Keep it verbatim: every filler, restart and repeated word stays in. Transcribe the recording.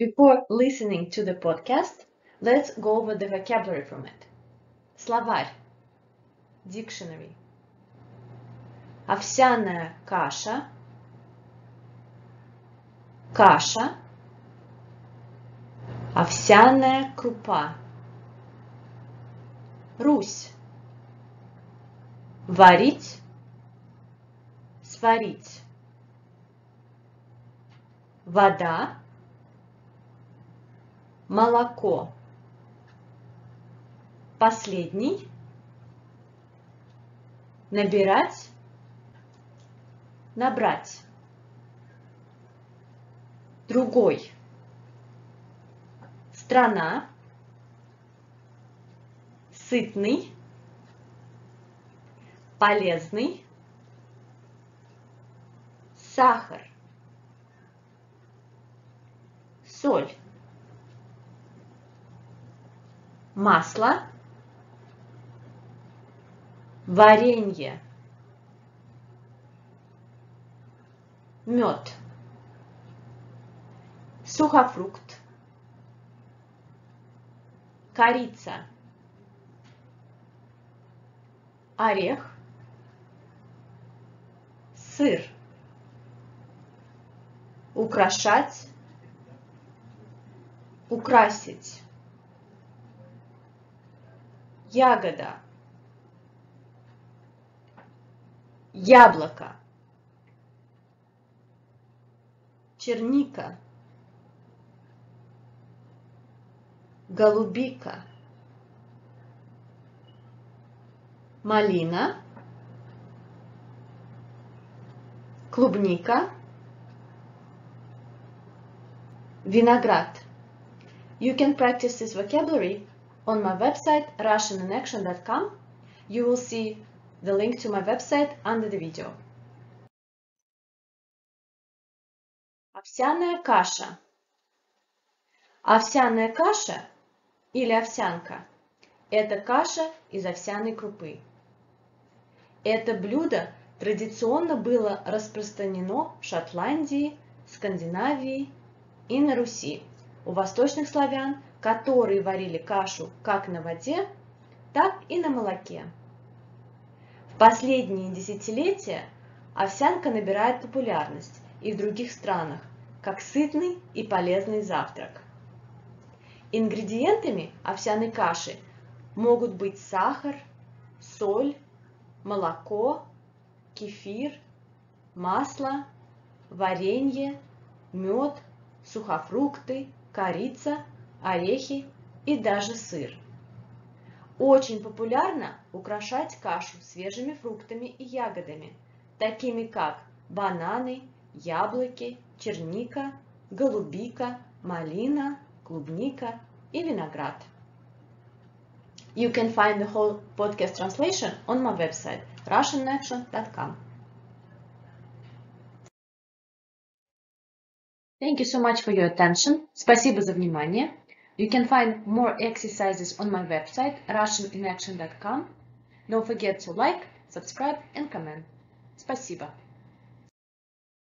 Before listening to the podcast, let's go over the vocabulary from it. Словарь. Dictionary. Овсяная каша. Каша. Овсяная крупа. Русь. Варить. Сварить. Вода. Молоко. Последний. Набирать. Набрать. Другой. Страна. Сытный. Полезный. Сахар. Соль. Масло. Варенье. Мед. Сухофрукт. Корица. Орех. Сыр. Украшать. Украсить. Ягода. Яблоко. Черника. Голубика. Малина. Клубника. Виноград. You can practice this vocabulary on my website russian in action dot com. You will see the link to my website under the video. Овсяная каша. Овсяная каша или овсянка – это каша из овсяной крупы. Это блюдо традиционно было распространено в Шотландии, Скандинавии и на Руси у восточных славян, которые варили кашу как на воде, так и на молоке. В последние десятилетия овсянка набирает популярность и в других странах, как сытный и полезный завтрак. Ингредиентами овсяной каши могут быть сахар, соль, молоко, кефир, масло, варенье, мед, сухофрукты, корица, орехи и даже сыр. Очень популярно украшать кашу свежими фруктами и ягодами, такими как бананы, яблоки, черника, голубика, малина, клубника и виноград. You can find the whole podcast translation on my website russian in action dot com. Thank you so much for your attention. Спасибо за внимание. You can find more exercises on my website russian in action dot com. Don't forget to like, subscribe and comment. Спасибо.